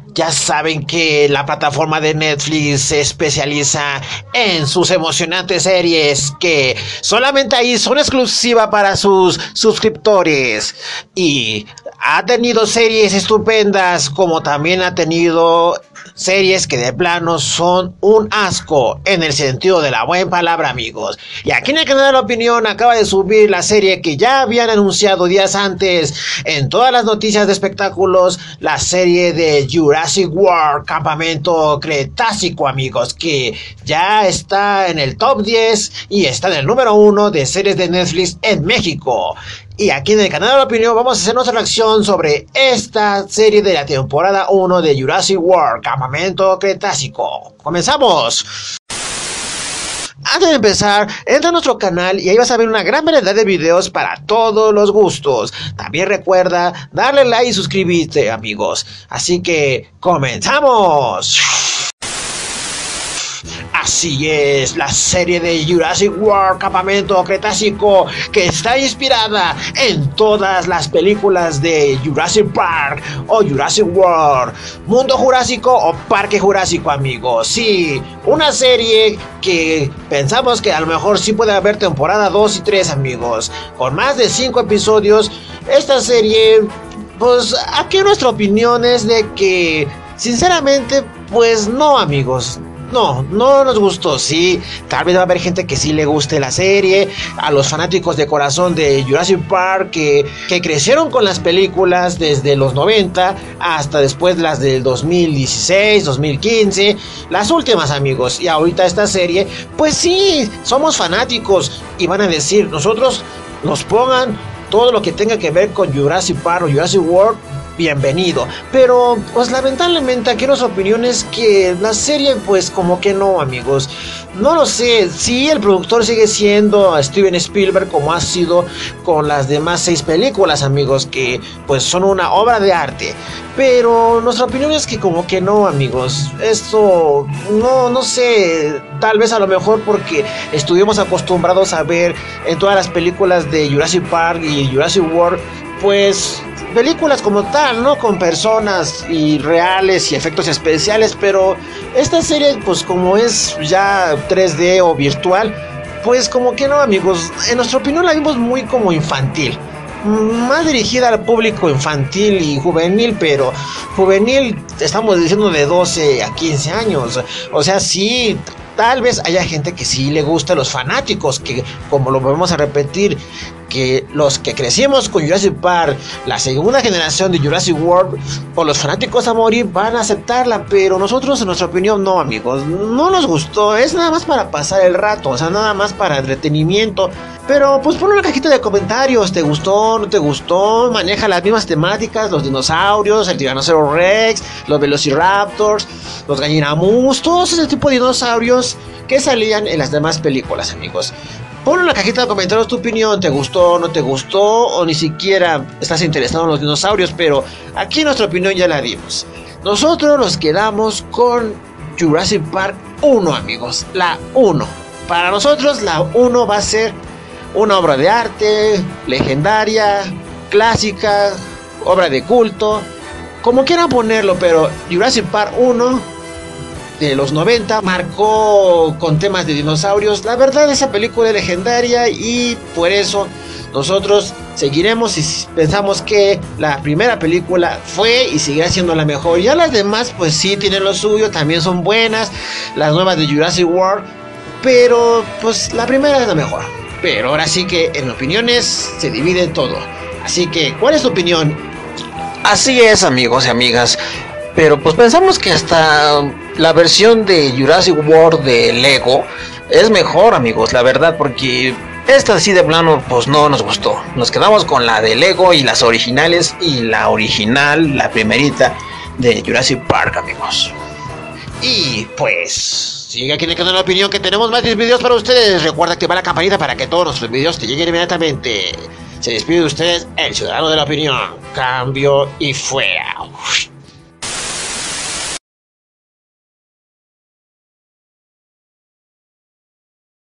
Ya saben que la plataforma de Netflix se especializa en sus emocionantes series que solamente ahí son exclusivas para sus suscriptores. Y ha tenido series estupendas, como también ha tenido series que de plano son un asco, en el sentido de la buena palabra, amigos. Y aquí en el canal de la opinión acaba de subir la serie que ya habían anunciado días antes en todas las noticias de espectáculos, la serie de Jurassic World Campamento Cretácico, amigos, que ya está en el top 10 y está en el número 1 de series de Netflix en México. Y aquí en el canal de la opinión vamos a hacer nuestra reacción sobre esta serie de la temporada 1 de Jurassic World Campamento Cretácico. ¡Comenzamos! Antes de empezar, entra a nuestro canal y ahí vas a ver una gran variedad de videos para todos los gustos. También recuerda darle like y suscribirte, amigos. Así que, ¡comenzamos! Así es, la serie de Jurassic World Campamento Cretácico, que está inspirada en todas las películas de Jurassic Park o Jurassic World, Mundo Jurásico o Parque Jurásico, amigos. Sí, una serie que pensamos que a lo mejor sí puede haber temporada 2 y 3, amigos. Con más de 5 episodios, esta serie, pues aquí nuestra opinión es de que, sinceramente, pues no, amigos. No nos gustó. Sí, tal vez va a haber gente que sí le guste la serie, a los fanáticos de corazón de Jurassic Park que crecieron con las películas desde los 90 hasta después las del 2016, 2015, las últimas, amigos. Y ahorita esta serie, pues sí, somos fanáticos y van a decir, nosotros nos pongan todo lo que tenga que ver con Jurassic Park o Jurassic World, bienvenido. Pero pues lamentablemente aquí nuestra opinión es que la serie pues como que no, amigos. No lo sé, sí, el productor sigue siendo Steven Spielberg, como ha sido con las demás 6 películas, amigos, que pues son una obra de arte. Pero nuestra opinión es que como que no, amigos. Esto no sé, tal vez a lo mejor porque estuvimos acostumbrados a ver en todas las películas de Jurassic Park y Jurassic World, pues películas como tal, ¿no? Con personas y reales y efectos especiales, pero esta serie, pues como es ya 3D o virtual, pues como que no, amigos. En nuestra opinión la vimos muy como infantil, más dirigida al público infantil y juvenil, pero juvenil estamos diciendo de 12 a 15 años, o sea, sí. Tal vez haya gente que sí le gusta, los fanáticos, que como lo volvemos a repetir, que los que crecimos con Jurassic Park, la segunda generación de Jurassic World, o los fanáticos a morir van a aceptarla, pero nosotros en nuestra opinión no, amigos, no nos gustó, es nada más para pasar el rato, o sea, nada más para entretenimiento. Pero pues pon una cajita de comentarios, ¿te gustó, no te gustó? Maneja las mismas temáticas, los dinosaurios, el tiranosaurio Rex, los velociraptors, los gallinamus, todos ese tipo de dinosaurios que salían en las demás películas, amigos. Pon en la cajita de comentarios tu opinión, ¿te gustó, no te gustó? O ni siquiera estás interesado en los dinosaurios, pero aquí nuestra opinión ya la dimos. Nosotros nos quedamos con Jurassic Park 1, amigos, la 1. Para nosotros la 1 va a ser una obra de arte, legendaria, clásica, obra de culto, como quieran ponerlo, pero Jurassic Park 1 de los 90 marcó con temas de dinosaurios. La verdad, esa película es legendaria y por eso nosotros seguiremos y pensamos que la primera película fue y seguirá siendo la mejor. Ya las demás pues sí tienen lo suyo, también son buenas, las nuevas de Jurassic World, pero pues la primera es la mejor. Pero ahora sí que en opiniones se divide todo. Así que, ¿cuál es tu opinión? Así es, amigos y amigas. Pero pues pensamos que hasta la versión de Jurassic World de Lego es mejor, amigos, la verdad, porque esta así de plano pues no nos gustó. Nos quedamos con la de Lego y las originales, y la original, la primerita de Jurassic Park, amigos. Y pues sigue aquí en el canal de la opinión, que tenemos más 10 videos para ustedes. Recuerda activar la campanita para que todos nuestros videos te lleguen inmediatamente. Se despide de ustedes el ciudadano de la opinión. Cambio y fuera.